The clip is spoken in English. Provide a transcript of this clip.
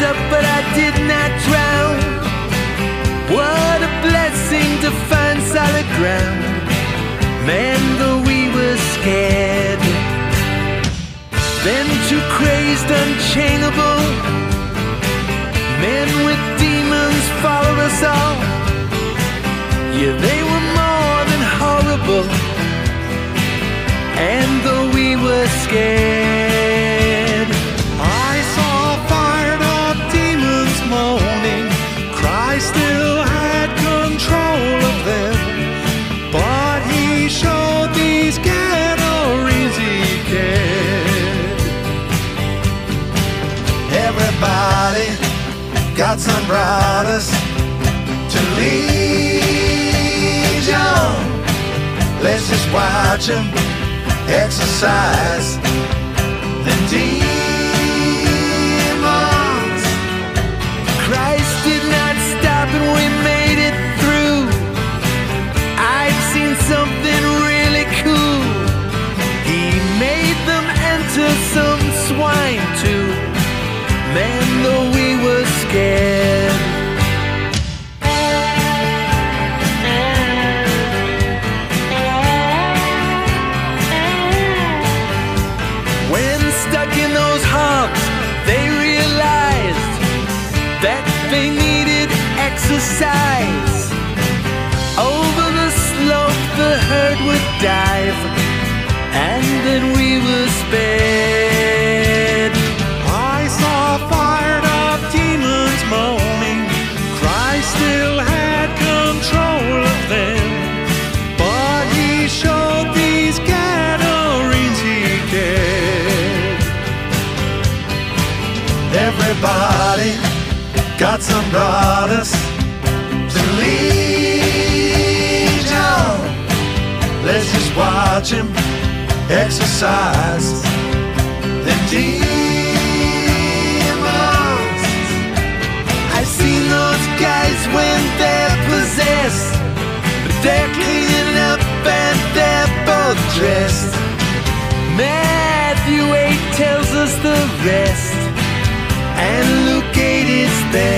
up, but I did not drown. What a blessing to find solid ground. Man, though we were scared, then too crazed, unchainable, men with demons followed us all. Yeah, they were more than horrible, and though we were scared, I saw fired up demons moaning. Christ still had control of them, but he showed these Gadarenes he cared. Everybody got some brothers to Legion. Let's just watch them exercise the demons. Christ did not stop and we made it through. I've seen something really cool. He made them enter some swine too. Man, though we were scared. When stuck in those hogs, they realized that they needed exercise. Over the slope the herd would dive, and then we were spared. I saw fired up demons moaning. Christ still had control of them, but he showed these Gadarenes he cared. Everybody got some brothers to Legion. Let's just watch him exercise the demons. I've seen those guys when they're possessed, but they're cleaning up and they're both dressed. Matthew 8 tells us the rest, and Luke 8 is there.